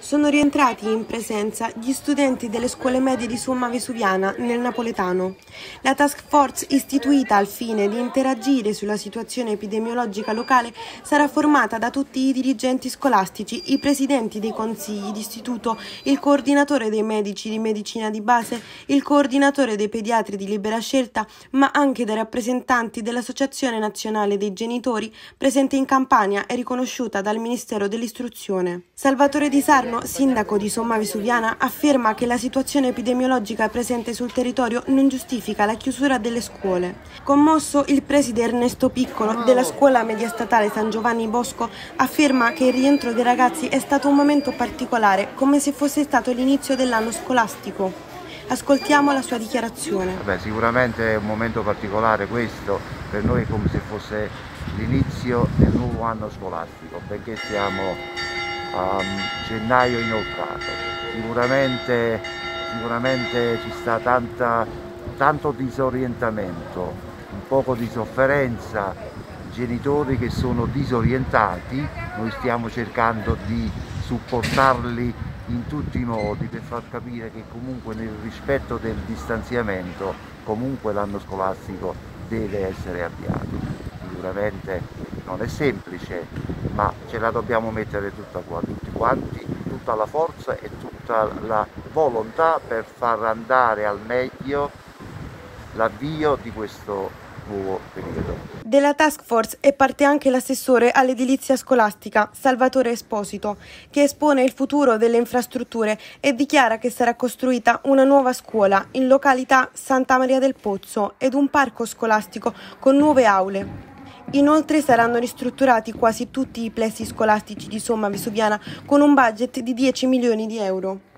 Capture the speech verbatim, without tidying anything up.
sono rientrati in presenza gli studenti delle scuole medie di Somma Vesuviana nel napoletano. La task force istituita al fine di interagire sulla situazione epidemiologica locale sarà formata da tutti i dirigenti scolastici, i presidenti dei consigli d'istituto, il coordinatore dei medici di medicina di base, il coordinatore dei pediatri di libera scelta, ma anche dai rappresentanti dell'Associazione Nazionale dei Genitori presente in Campania e riconosciuta dal Ministero dell'Istruzione. Salvatore Di Sarno, sindaco di Somma Vesuviana, afferma che la situazione epidemiologica presente sul territorio non giustifica la chiusura delle scuole. Commosso, il preside Ernesto Piccolo della scuola media statale San Giovanni Bosco afferma che il rientro dei ragazzi è stato un momento particolare, come se fosse stato l'inizio dell'anno scolastico. Ascoltiamo la sua dichiarazione. Beh, sicuramente è un momento particolare questo, per noi è come se fosse l'inizio del nuovo anno scolastico, perché siamo a gennaio inoltrato. Sicuramente, sicuramente ci sta tanta, tanto disorientamento, un poco di sofferenza, genitori che sono disorientati. Noi stiamo cercando di supportarli in tutti i modi per far capire che comunque nel rispetto del distanziamento comunque l'anno scolastico deve essere avviato. Sicuramente non è semplice, ma ce la dobbiamo mettere tutta qua, tutti quanti, tutta la forza e tutta la volontà per far andare al meglio l'avvio di questo nuovo periodo. Della task force è parte anche l'assessore all'edilizia scolastica, Salvatore Esposito, che espone il futuro delle infrastrutture e dichiara che sarà costruita una nuova scuola in località Santa Maria del Pozzo ed un parco scolastico con nuove aule. Inoltre saranno ristrutturati quasi tutti i plessi scolastici di Somma Vesuviana con un budget di dieci milioni di euro.